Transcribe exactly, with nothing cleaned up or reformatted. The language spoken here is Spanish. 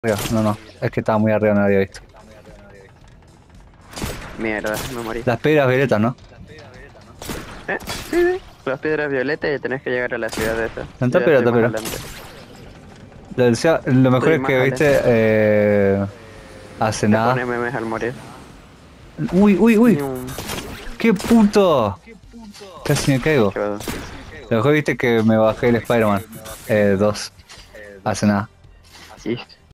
Arriba, no, no, es que estaba muy arriba, no lo había visto. Mierda, me morí. Las piedras violetas, ¿no? ¿Eh? Sí, sí. Las piedras violetas y tenés que llegar a la ciudad de esa. No, Yo ya pero, estoy está más pero. adelante. Lo, decía- lo mejor Estoy es más que, adelante. viste, eh, hace Te pone nada. memes al morir. Uy, uy, uy, Ñum. qué puto. Casi me Qué caigo. chodo. Lo mejor viste que me bajé el Spider-Man eh, dos. Hace nada. Y